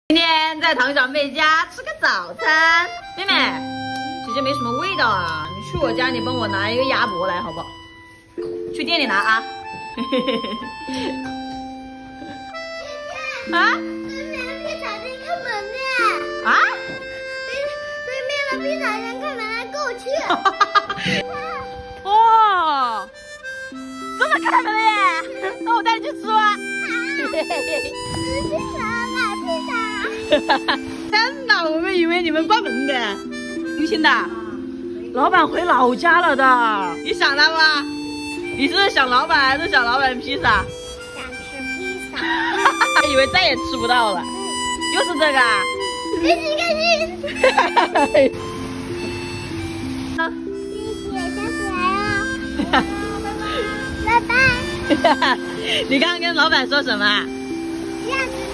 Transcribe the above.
今天在唐小妹家吃个早餐。妹妹，姐姐没什么味道啊，你去我家里帮我拿一个鸭脖来好不好？去店里拿啊。啊？ 对面的披萨店开门呢。 啊？ 对面的披萨店开门了，跟我去。 哦，真的开门了耶！那我带你去吃吧。 吃披萨，买披萨。 天哪，我们以为你们关门的。刘鑫的，老板回老家了的，你想他吗？你是想老板还是想老板披萨？ 想吃披萨。 以为再也吃不到了。又是这个啊？ 开心开心。 好， 谢谢，下次来啊。拜拜。 你刚刚跟老板说什么？ 下次。